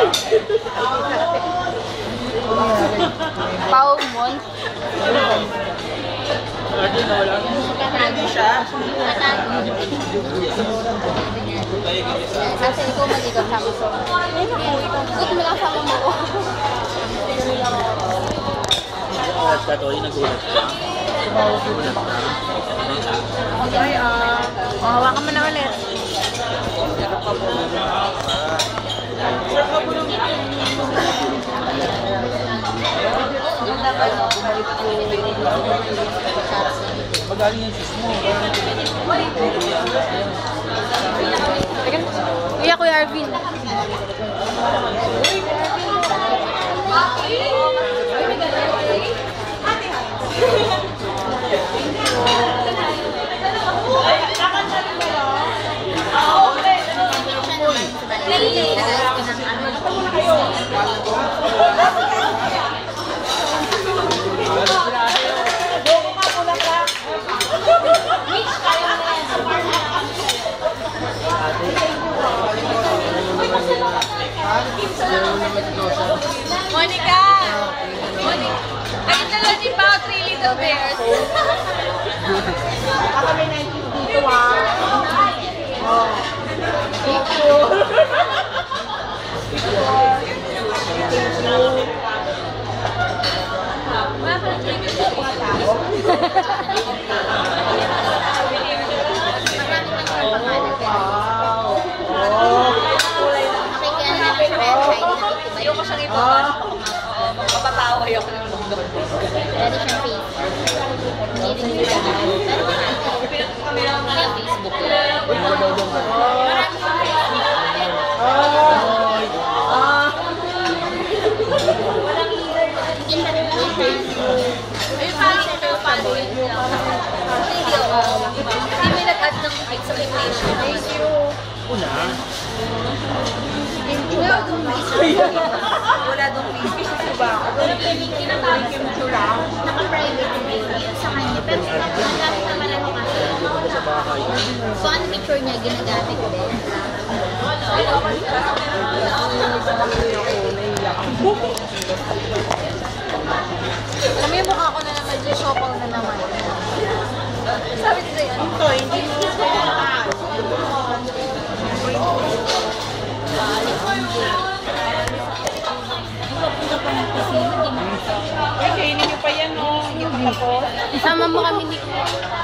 Pau Mon. Hindi siya. Kasi ikaw mag-ikot sa mo. Ikot mo lang sa mo. Nagulat ka to, yung nagulat ka. Okay, hawakan mo na ulit. Magaling yung sis mo. Kuya Arvin. Monica! Ayun na lang yung about 3 little bears. Ako may 19 dito Oh. Picture. Ayoko siyang ipapasok. Mapatawa ayoko ng mundo. Ready siyang face. Hindi rin yung Facebook lang. Ayun parang ito paano yun lang. Hindi may nag-add ng examination. Thank you. Una. Wala dong Facebook. Wala dong Facebook. Diba? Naka-private video sa kanya. Pero nakalap naman ako kasi. Sa bahay. So, ano picture niya ginagamit ko din? Alam mo yung mukha ko na naman, J-Shopal na naman. Sabi nila yan. Ito, hindi mo Ay, kainin niyo pa yan, no? Hindi pa tapos. Isama mo kami ni